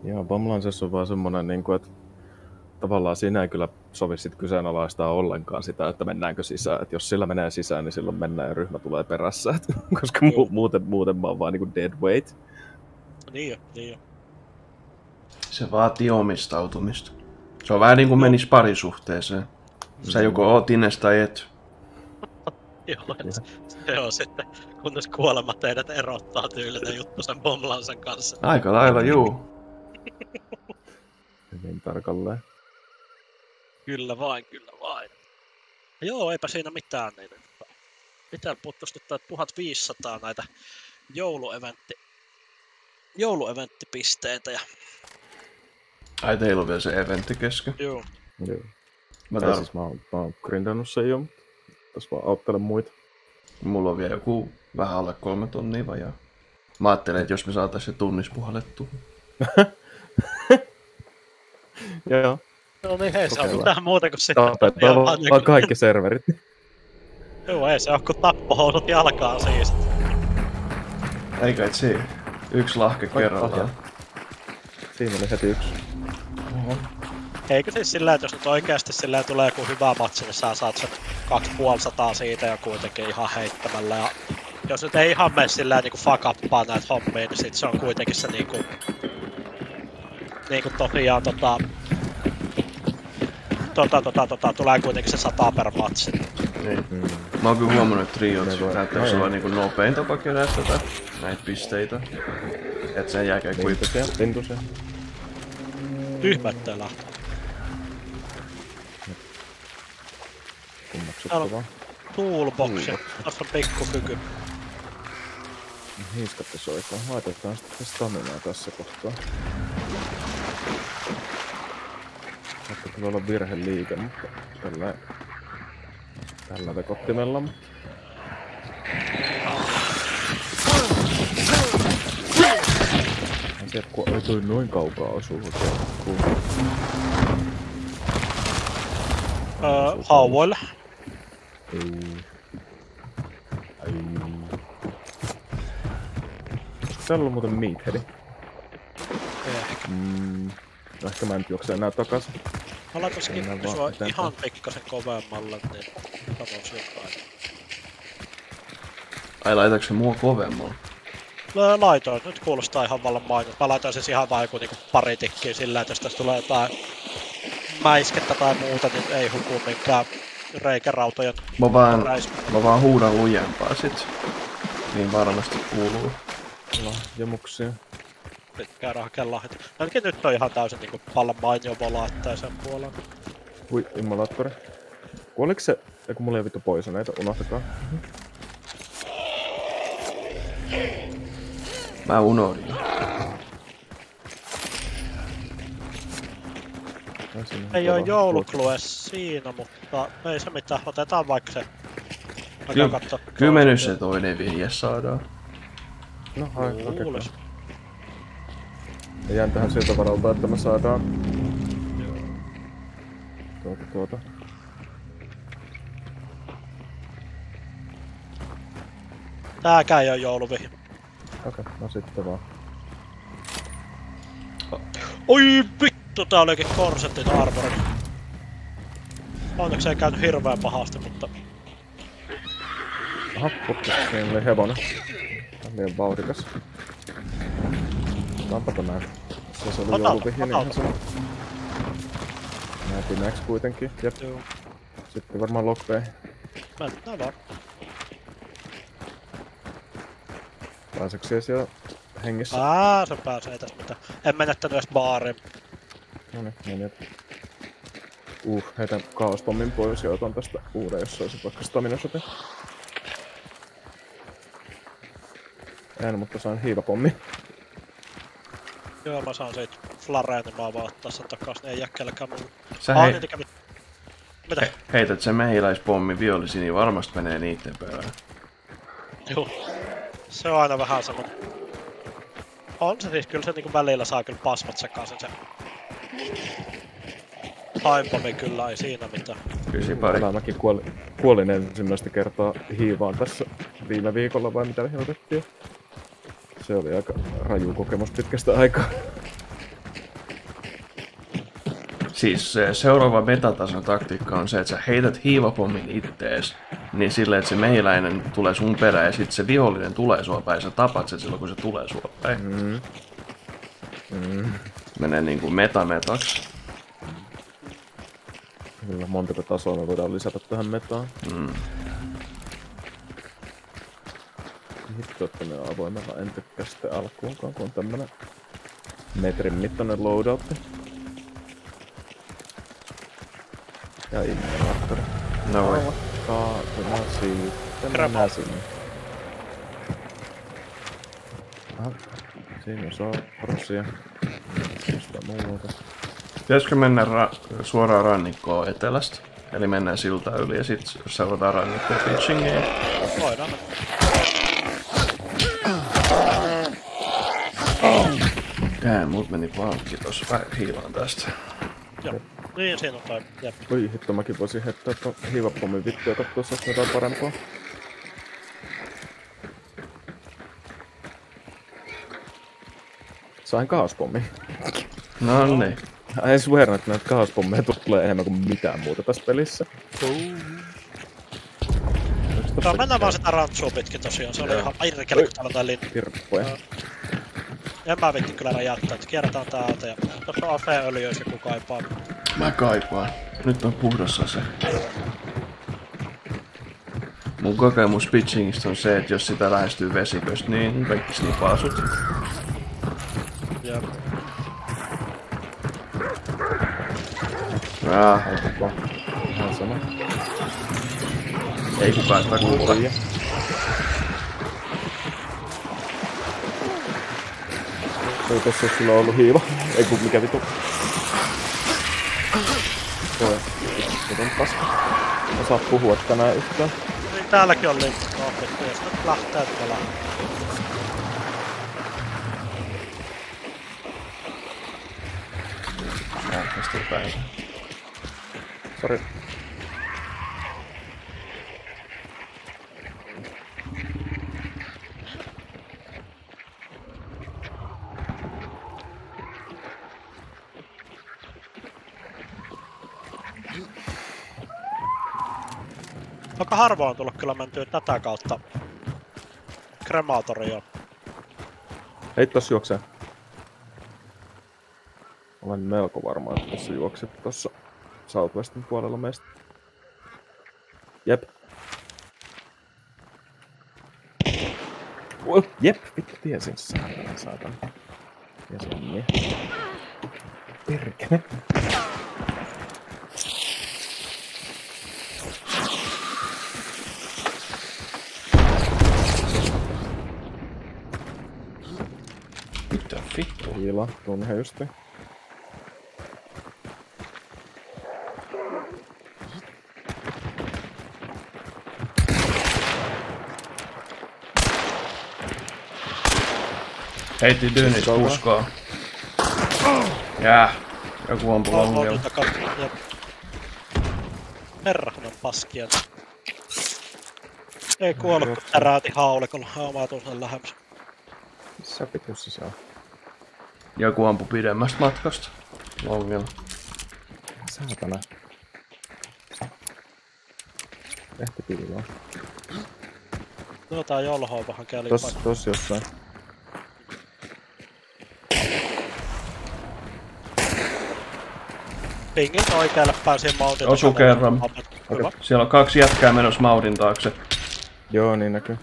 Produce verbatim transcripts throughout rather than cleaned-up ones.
Joo, Bomlansessa on vaan semmonen, niin kuin, että tavallaan siinä ei kyllä sovi sit kyseenalaistaa ollenkaan sitä, että mennäänkö sisään. Et jos sillä menee sisään, niin silloin mennään ja ryhmä tulee perässä. Et, koska mu- muuten, muuten mä oon vaan niin dead weight. Niin jo, niin jo. Se vaatii omistautumista. Se on vähän niin kuin menis parisuhteeseen. Sä joko oot Ines tai et. Joo, se on sitten, kunnes kuolema teidät erottaa tyylinen juttu sen Bomlansan kanssa. Aika lailla, juu. Hyvin tarkalleen. Kyllä vain, kyllä vain. Joo, eipä siinä mitään. Niin, mitä puuttuisi nyt tuhatviisisataa näitä joulueventti, joulueventtipisteitä. Ja... Ai, teillä on vielä se eventti kesken. Joo. Joo. Mä, tar- tar- siis mä, oon, mä oon grindannut sen jo, mutta tässä vaan auttelen muita. Mulla on vielä joku vähän alle kolme tonnia vajaa. Mä ajattelen, että jos me saatais se tunnis puhallettua. Joo. No niin, ei se ole mitään muuta kuin se. Tapettaa vaan niin kuin... kaikki serverit. Joo, ei se ole kuin tappohousut jalkaan siis. Eikä et se yksi lahke kerrallaan. Siinä oli heti yksi. Oho. Eikö siis sillä, että jos nyt oikeasti sillä tulee joku hyvä matsi, niin sä saat sen kaksisataaviisikymmentä siitä ja kuitenkin ihan heittämällä. Ja jos nyt ei ihan mene sillä niinku fuck uppaa näitä hommia, niin sit se on kuitenkin se niinku... Niinku tosiaan tota... Tota, tota, tota, tulee kuitenkin se sata per matsi. Niin. Mm. Mä oon kyllä huomannut, että Triot näyttäisi olla niinku nopein tapa kerätä tätä, näitä pisteitä. Et sen jälkeen kuin... Lintusia, lintusia. Tyhmättelä. Kummaksuttavaa. Toolboxi. Tässä on pikkukyky. Hiiskatte soikaa. Laitetaan sitten staminaa tässä kohtaa. Saattaa kyllä olla virheliike, mutta tällä, tällä vekottimella. En tiedä, kun ei toi noin kaukaa osuu. Öö, hauvoille. Ei. Ai. Täällä on muuten meatheadi. Ehkä. Mm. No ehkä mä en juokse enää takas. Mä laitan skippi sua ihan pikkasen kovemmalle, niin katsos jotain. Ai, laitaanko se mua kovemmalle? Laitoin, nyt kuulostaa ihan vallan mainit. Mä laitoin siis ihan vaan joku niinku pari tikkiä sillä, että jos tästä tulee jotain mäiskettä tai muuta, niin ei huku minkään reikärautojen Mä vaan, räis. mä vaan huudan lujempaa sit. Niin varmasti kuuluu. Lahjamuksia. Nyt käydään hakemaan lahjat. Ainakin nyt on ihan täysin niinku vallan mainio volaattaa sen puolen. Hui, immolaattori. Kuoliko se... Eiku mulla ei vittu poisoneita, unohtakaa. Mä unohdin. Ei oo jouluklue siinä, mutta ei se mitään. Otetaan vaikka se. Ky- Kyllä me nyt se toinen vihje saadaan. No hai, ja jään tähän siltä varalta, että me saadaan... Tuota, tuota. Tääkään ei oo jouluvihje. Okei, okay, no sitten vaan. Oi vittu, tää olikin korsettit armorit. Onneksi ei käynyt hirveän pahasti, mutta... Aha, putkista, siinä oli hevonen. Tää on liian vauhdikas. Otetaanpa näin. Se oli jouluvihje, niin ihan sama. Näytin näks kuitenkin, jep. Joo. Sitten varmaan lockpay. Mennään vaan. Pääseekö siellä siellä hengissä? Ää, se pääsee tästä mitään. En menettänyt edes baariin. Noniin, meni. Uh, heitän kaospommin pois ja otan tästä uuden, jos olisi vaikka stamina sote. En, mutta sain hiivapommi. Joo, mä saan siitä flareen, niin mä vaan ottaa sen takas, niin ei jää kellekään muuta. Sä Ah, hei... niin kävi. Mitä? He, heität sen mehiläispommin vihollisiin, niin varmasti menee niitten perään. Joo. Se on aina vähän semmonen... On se siis, kyllä se niinku välillä saa kyllä pasmat sekaisin se... Timepommi kyllä, ei siinä mitään. Kyllä pari. Tänään mäkin kuolin, kuolin ensimmäistä kertaa hiivaan tässä viime viikolla vai mitä helvettiä. Se oli aika raju kokemus pitkästä aikaa. siis se seuraava metatason taktiikka on se, että sä heität hiivapommin ittees, niin silleen, että se mehiläinen tulee sun perään ja sitten se vihollinen tulee sua päin ja sä tapat sen silloin, kun se tulee sua päin. Mm. Mm. Menee niinku metametaksi. Kyllä montako tasoa me voidaan lisätä tähän metaan. Mm. Hitto, että me avoimella en tykkää sitten alkuunkaan, kun on tämmönen metrin mittainen loadoutti. Ja innovaattori. No voi. Kaatuna sitten mennään sinne. Aha, siinä on saapparusia. Sitä muuta. Pitäisikö mennä ra- suoraan rannikkoon etelästä? Eli mennään siltaa yli ja sit seurataan rannikkoon pitchingeen. Voidaan. Tää, mut meni pankki tossa. Mä hiilaan tästä. Joo. Niin, siinä on toi. Jep. Oi hitto, mäkin voisin heittää ton hiivapommin vittu ja kattoo saaks jotain parempaa. Sain kaaspommin. No niin. En swear, että näitä kaaspommeja tulee enemmän kuin mitään muuta tässä pelissä. No mennään vaan sitä rantsua pitkin tosiaan, se oli ihan irkele, kun täällä on tää linna. Kirppoja. En mä vitti kyllä räjättää, että kierretään täältä ja tossa on afeöljy, jos joku kaipaa. Mä kaipaan. Nyt on puhdas ase. Mun kokemus pitchingistä on se, että jos sitä lähestyy vesiköstä, niin kaikki snipaa sut. Jep. Ah, Ihan sama. ei kukaan sitä kuulla. Ei tossa sulla on ollut hiiva. Ei kun mikä vitu. Toi. Miten paska. Osaa puhua tänään yhtään. Niin täälläkin on linkki kohti, jos nyt lähtee, että lähtee. Tästä päin. Sori. Aika harvoin on tullut kyllä mentyä tätä kautta kremaatorioon. Hei, tossa juoksee. Olen melko varma, että tossa juokset tossa Southwestin puolella meistä. Jep. Oh, jep, vittu tiesin saatana, saatana. Tiesin niin. Perkele. Mitä vittu? Hiila, tuun ihan justiin. Heitti dyynistä puskaa. Jää. Joku ampui longeella. Herrahan on paskia. Ei kuollut, kun täräytin haulikolla. Mä tuun sen lähemmäs. Missä pitussa se on? Joku ampui pidemmästä matkasta. Longella. Saatana. Ehti piiloa. No tää jolhoa vähän keliin. Tossa, tossa jossain. Pingin oikealle päin siihen mountin. Osu kerran. Hyvä. Siellä on kaksi jätkää menossa maudin taakse. Joo, niin näkyy.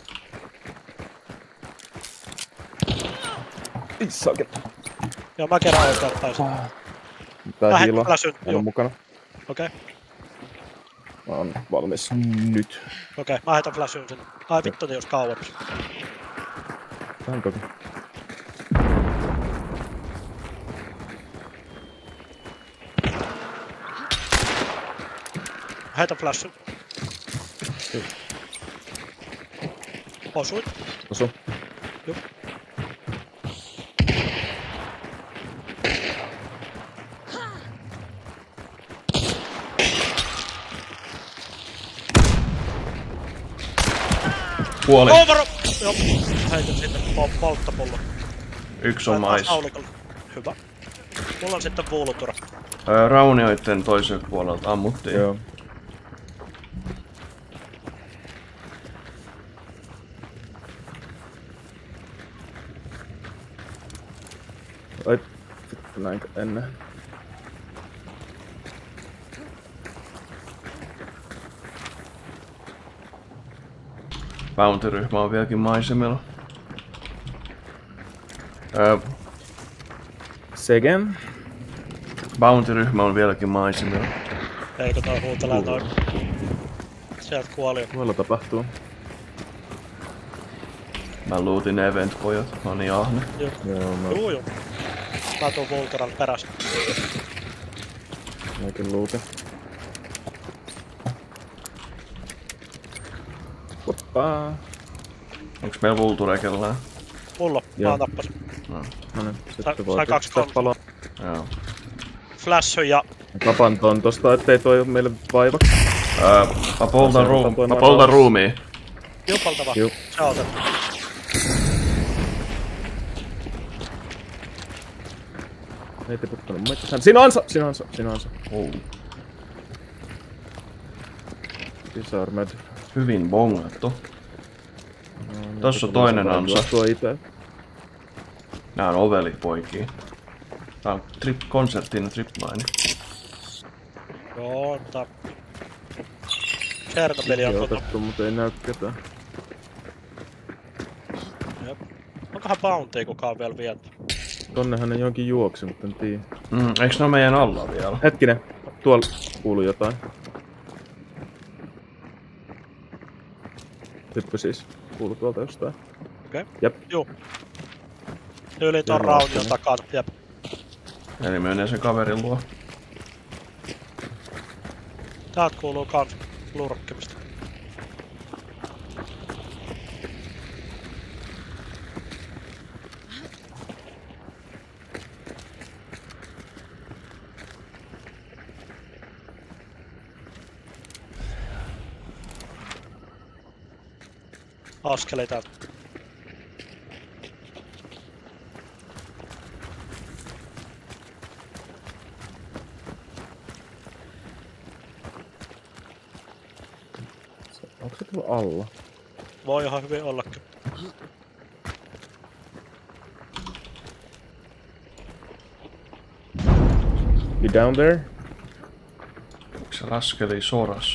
Ei saaketa. Joo, mä kerran oikealle päin. Tää Mä hiilo hetken läsyn. on Joo. mukana. Okei. Okay. Mä oon valmis nyt. Okei, okay, mä heitän flashyn sinne. Ai vittu, niin jos kauemmas. Tää on toki. Heitän flashyn. Osuit. Osu. Joo. Puoli. Over! Joo. Heitän sinne pol polttapullo. Yksi on mais. Haulikolla. Hyvä. Mulla on sitten Vultura. Öö, raunioitten toiselta puolelta ammuttiin. Joo. Ai, vittu näinkö ennen? Bounty-ryhmä on vieläkin maisemilla. Öö, Segen. Bounty-ryhmä on vieläkin maisemilla. Eikö toi huutelee noin? Sieltä kuoli. Tuolla tapahtuu. Mä lootin event-pojat, mä oon niin ahne. Joo. Joo, mä Juu juu. Mä tuun Vulturan perässä. mäkin luutin. Hoppaa. Onks meillä Vulture kellään? Mulla, Joo. mä tappasin. No, No niin, Sai- sitten sai voi kaksi pistää kolme. paloa. joo. Flashyn ja Kapan ton tosta, ettei toi oo meille vaivaksi. Öö, mä poltan, Se ruu- on toi mä noin poltan alas. ruumiin. jupaltava. Jup. Se on otettu. Ei tiputtanut metsään. Siinä on se! Siinä on se! Siinä on se. Oh. Disarmed. Hyvin bongattu. No, Tossa nyt toinen tulee ansa. juostua ite. Nää on ovelit poikii. Tää on trip konserttina tripmaini. Joo, mutta... Chernobyl on Ei kunnon. otettu, mutta ei näy ketään. Jep. Onkohan Bounty kukaan vielä vietä? Tonnehan ne johonkin juoksi, mutta en tiedä. Mm, eiks ne oo meidän alla vielä? Hetkinen, tuolla kuuluu jotain. Hyppy siis. Kuuluu tuolta jostain. Okei. Jep. Juu. Yli ton Joo, raunion kyllä. takana. Jep. Eli menee sen kaverin luo. Täältä kuuluu kans lurkkimista. Askeli täältä. Onko se tuolla alla? Voi ihan hyvin ollakin. You down there? Onks se raskeli soras?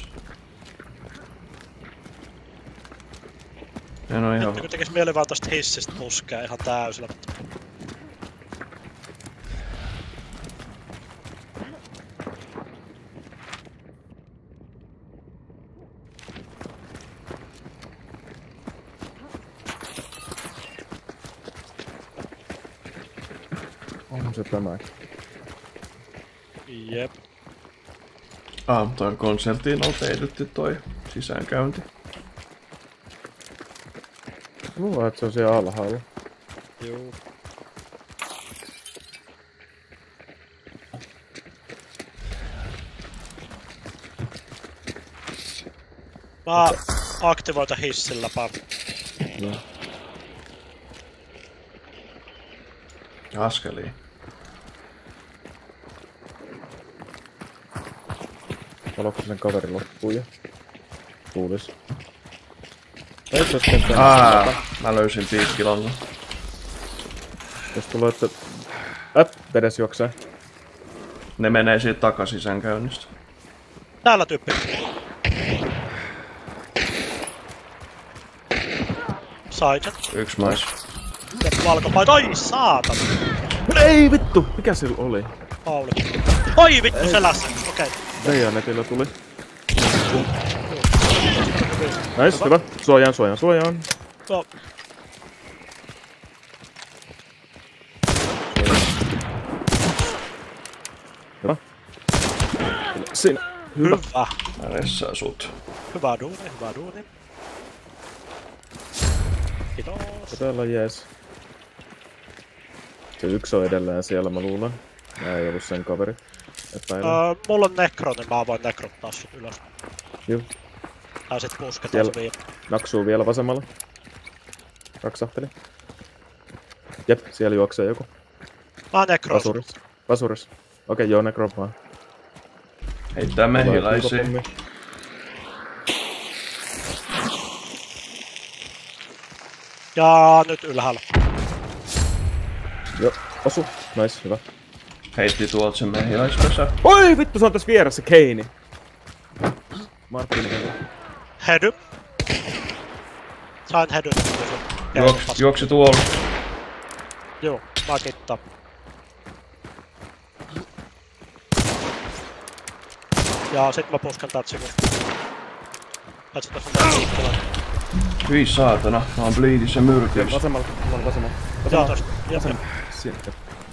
En oo ihan... Nyt kun tekis mieli vaan tosta hissistä puskea ihan täysillä. On se tämäkin. Jep. Ah, toi konserttiin on teidytty toi sisäänkäynti. Luulen, että se on siellä alhaalla. Juu. Mä aktivoita hissillä pari. Joo. Askeliin. Valoiko sen kaveri loppuun jo? Luulis. Ei se sitten tänne. Aa, mä löysin piikkilangan. Jos tulee, että... Äp, vedes juoksee. Ne menee siitä takasisäänkäynnistä. Täällä tyyppi. Saiset. Yksi mais. Ja valkopaita. Ai saatana. Ei vittu! Mikä sillä oli? Pauli. Oi vittu selässä. Okei. Bajonetilla tuli. Nice, hyvä. Suojaan, suojaan, suojaan. No, Hyvä. Siinä. Hyvä. hyvä. Mä ressaan sut. Hyvä duuni, hyvä duuni. Kiitos. Todella jees. Se yksi on edelleen siellä, mä luulen. Nää ei ollut sen kaveri. Epäilen. Öö, mulla on nekro, niin mä voin nekrottaa sut ylös. Juu. Tai sit pusketaan Siellä. se viime. Naksuu vielä vasemmalla. Raksahteli. Jep, siellä juoksee joku. Mä nekroin. Asurissa. Vasuris. Okei, okay, joo, nekropaa. Heittää mehiläisiä. Ja nyt ylhäällä. Joo, osu. Nice, hyvä. Heitti tuolta sen mehiläispesä. Oi vittu, se on tässä vieressä, Keini. Martin. Hedy. Sain hedyn. Juoksi, juoksi tuolla. Joo, mä kittaa. Ja sit mä puskan täältä sivuun. Paitsi tässä on tää liikkuvaa. Hyi saatana, mä oon bleedissä myrkyys. Vasemmalla, vasemmalla, vasemmalla. Joo, tosta. Joo. Sieltä.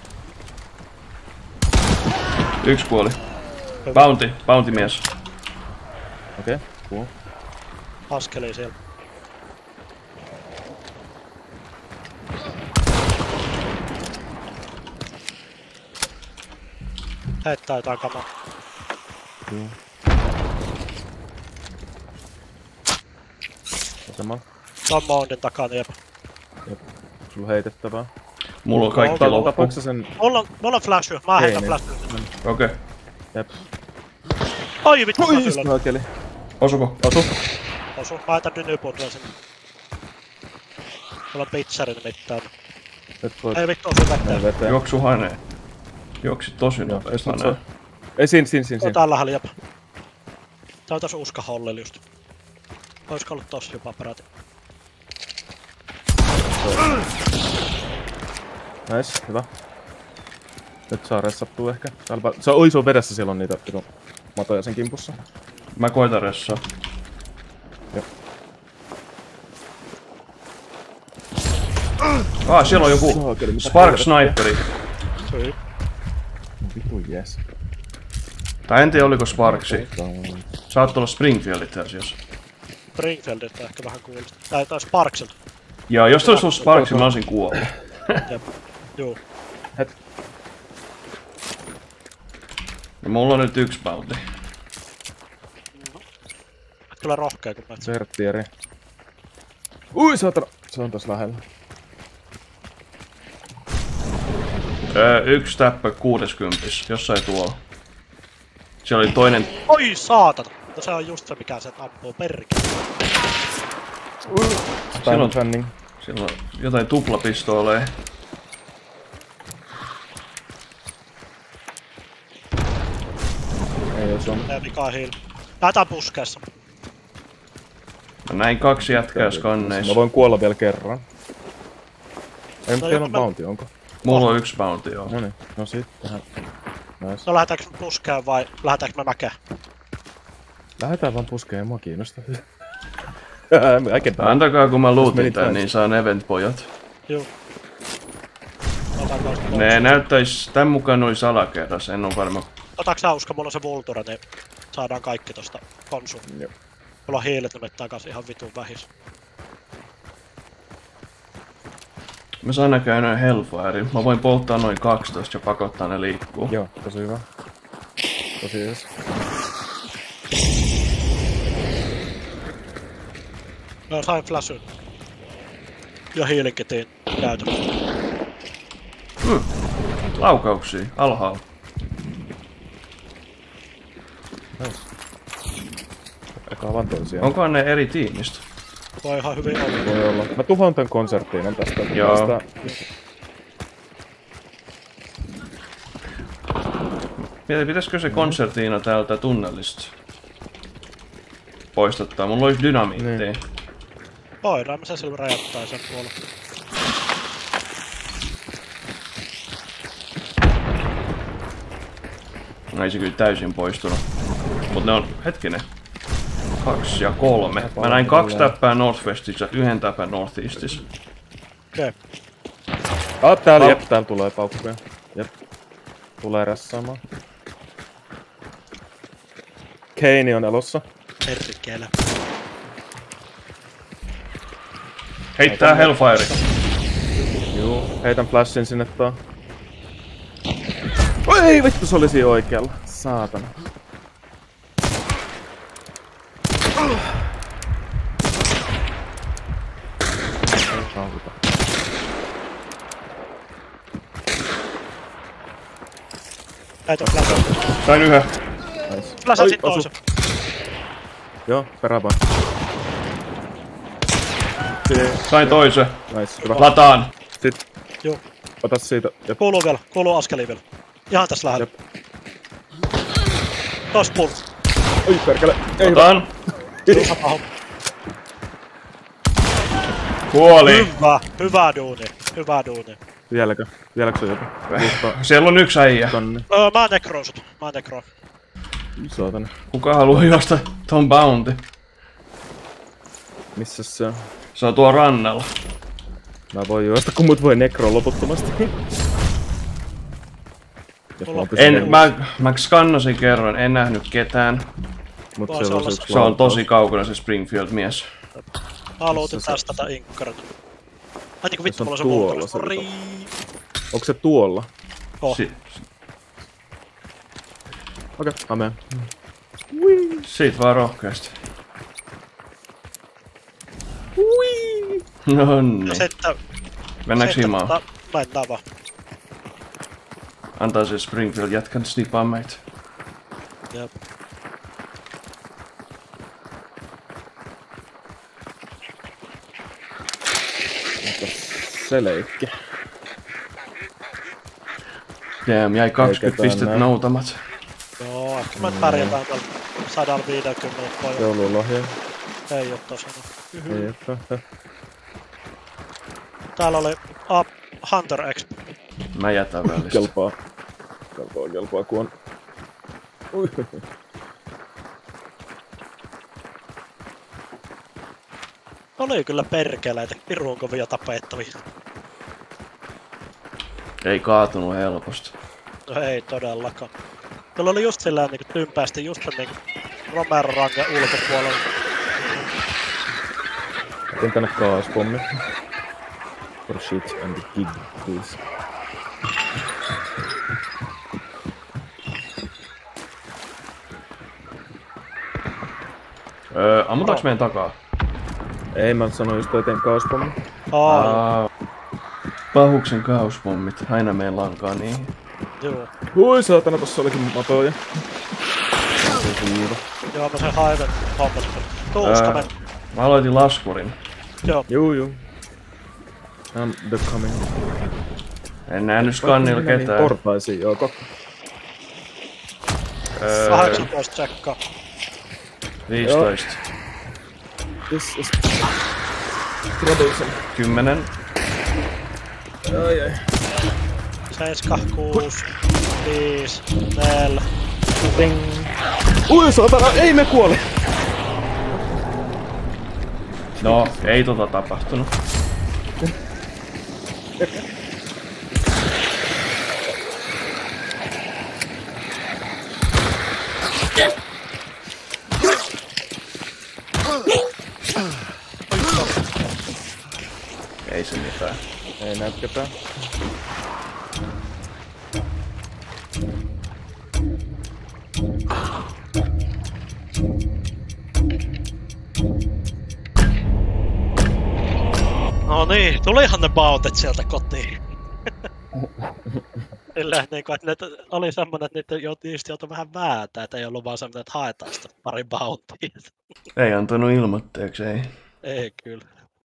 Yksi kuoli. Bounty, bounty mies. Okei, okay, cool. Askeli siellä. Heittää jotain kamaa. Joo. Vasemmalla. Se on moundin takana, jep. Jep. Sulla heitettävää. Mulla on kaikki Mulla- loppu. Tapauksessa sen... Mulla on, mulla on flashu, mä heitän Ei, flashu. Okei. Okay. Jep. Oi vittu, Oi mä just kyllä oikeeli. Osuko? Osu. osu. Mä heitän dynypuutua sinne. Mulla on pizzeri nimittäin. Nyt voit Ei vittu, osu mennä vetteen. veteen. Juoksu haneen. Juoksi tosi Joo, nopeasti jos nyt haneen. se... Ei, siinä, siinä, siinä, Se on siinä. täällä lähellä, jep. Tää on tossa uska hollilla just. Oisko ollut tossa jopa peräti? Nice, hyvä. Nyt saa ressattua ehkä. Täällä... Se on, oi, se on vedessä, siellä on niitä vitun matoja sen kimpussa. Mä koitan ressaa. Joo. Ah, siellä on joku Saakeli, mitä Spark helvettiä. Sniperi. Syi. Vitu jes. Tai en tiedä oliko Sparksi. Saatto olla Springfield itse asiassa. Springfieldilta ehkä vähän kuulostaa. Tai taas Sparksilta. Ja jos olisi ollut Sparksi, mä olisin kuollut. Jep. Juu. Ja mulla on nyt yksi bounty. Kyllä rohkea kun metsä. Vertieri. Ui saatana. Se on tossa lähellä. Öö, yksi täppä kuudeskympis, jossain tuolla. Siellä oli toinen. Oi saatana! No se on just se mikä se ampuu perkele. Siellä on- Fanning. Siellä on jotain tuplapistooleja. Ei oo sun. Ei vikaa hiil. Lähetään puskeessa. Mä näin kaksi jätkää skanneissa. Mä voin kuolla vielä kerran. Ei, mutta No teillä joku on mä- bounty, onko? Mulla on yksi bounty, joo. No niin, no sittenhän. Nice. No lähetäänkö me puskeen vai lähetäänkö me mäkeen? Lähetään vaan puskeen, ei mua kiinnosta. Äkempää. Antakaa kun mä meni lootin tän, taas. niin saan event-pojat. Juu. Otan tosta Ne näyttäis, tän mukaan oli salakerras, en oo varma. Otaks sä usko, mulla on se Vulture, niin saadaan kaikki tosta konsuun. Joo. Mulla on hiilet nimittäin kanssa ihan vitun vähis. Mä saan näköjään noin Hellfire. Mä voin polttaa noin kaksitoista ja pakottaa ne liikkuu. Joo, tosi hyvä. Tosi jees. No sain flashyn. Ja hiilikitiin käytön. Mm. Laukauksia, alhaalla. Nice. Eka vaan toisia. Onkohan ne eri tiimistä? Voi ihan hyvin olla. Voi olla. Mä tuhoan tän konserttiin tästä. Joo. Tästä... Mietin, pitäisikö se konsertiina täältä tunnelista poistattaa? Mulla olisi dynamiittia. Niin. Voidaan me se silloin räjättää sen puolella. No ei se kyllä täysin poistunut. Mut ne on, hetkinen. Kaksi ja kolme. Mä näin kaksi täppää Northwestissa, yhden täpän Northeastissa. Okei. Ah, täällä, Pau- jep, täällä tulee paukkuja. Jep. Tulee rässaamaan. Keini on elossa. Perkele. Heittää Hellfire. Juu. Heitän flashin sinne taa. Oi vittu, se oli siinä oikealla. Saatana. Ei sauta. Heitä flasha. Sain yhden. Nice. Flashasin Oi, osu. toisen. Joo, peräpaan. Sain toisen. Nice, hyvä. Lataan. Sit, Juu. ota siitä. Jep. Kuuluu vielä. Kuuluu askeliin vielä. Ihan tässä lähellä. Jep. Tos pull. Oi perkele. Ei hyvä. Otan. Juu, sama homma. Kuoli. Hyvä. Hyvä duuni. Hyvä duuni. Vieläkö? Vieläkö se joku? Muuttaa Siellä on yksi äijä. tonne. Öö, mä nekroon sut. Mä nekroon. Saatana. Kuka haluaa juosta ton bounty? Missäs se on? Se on tuo rannalla. Mä voin juosta, kun mut voi nekroon loputtomasti. Jos Mulla- mä pysyn En, mä, mä skannasin kerran, en nähnyt ketään. Mut Voisi siellä on olla se se. yksi Se on laukaus. tosi kaukana se Springfield-mies. Mä haluutin Missä se- tästä tän inkkarin. Ai niinku vittu, Se on mulla on se tuolla vulkanis. se Rii. Onko se tuolla? Oh. Si- Okei, okay, ameen. Siitä vaan rohkeasti. No niin. Ja sitten... Mennäänkö sitten himaan? tota- Mennään vaan. Antaa se Springfield jätkän snipaa meitä. Jep. Se leikki. Damn, jäi kaksikymmentä ketään pistettä näy. noutamat. Joo, ehkä me pärjätään tällä sata viisikymmentä pojalla. Joululahja. Ei oo tosiaan. Ei että. Täällä oli Up Hunter Exp. Mä jätän välistä. Kelpaa. Kelpaa, kelpaa, kun on... Ui. Oli kyllä perkeleitä, pirun kovia tapettavia. Ei kaatunut helposti. No ei todellakaan. Tuolla oli just sillä niinku tympäästi just sen niinku Romero-rangen ulkopuolella. Otin tänne kaaspommi. For shit and the gig, please. Öö, ammutaanko meidän takaa? Ei, mä sanoin just otin kaaspommi. Aa, Aa, pahuksen kauspommit. Aina meidän lankaa niihin. joo. Hui saatana, tossa olikin matoja. Se on siiva. Joo, mä sen haiven hommas. Tuuska Ää. men. Mä aloitin laskurin. Joo. Juu, juu. I'm the coming. En nähnyt skannilla ketään. Portaisiin, joo, kok. Öö, kahdeksantoista tsekkaa. viisitoista. This is... troublesome. kymmenen. Ai ai. seitsemän, kuusi, viisi, neljä. Ding. Ui saatana, ei me kuoli! No, ei tota tapahtunut. Ei se mitään. Ei näy ketään. No niin, tulihan ne bautet sieltä kotiin. Silleen niinku, että ne oli semmonen, että niitä joutui, just joutui vähän vääntää, että ei ollut vaan semmonen, että haetaan sitä pari bautia. Ei antanut ilmoitteeksi, ei. Ei kyllä.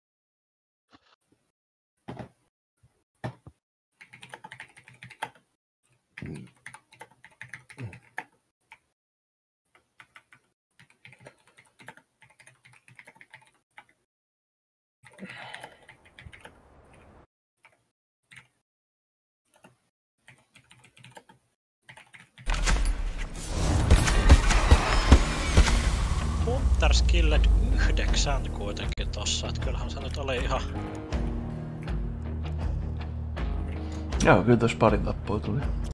Hunters Killed yhdeksän kuitenkin tossa, et kyllähän se nyt oli ihan... Joo, kyllä tossa pari tappua tuli.